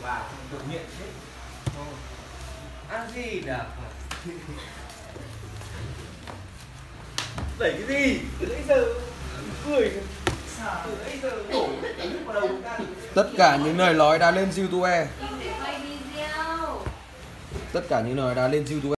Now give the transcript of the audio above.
vào tự nghiện hết. Ăn gì đã đẩy cái gì từ nãy giờ cười từ nãy giờ đổ nước vào đầu chúng ta. Tất cả những lời nói đã lên YouTube. Tất cả những lời đã lên YouTube.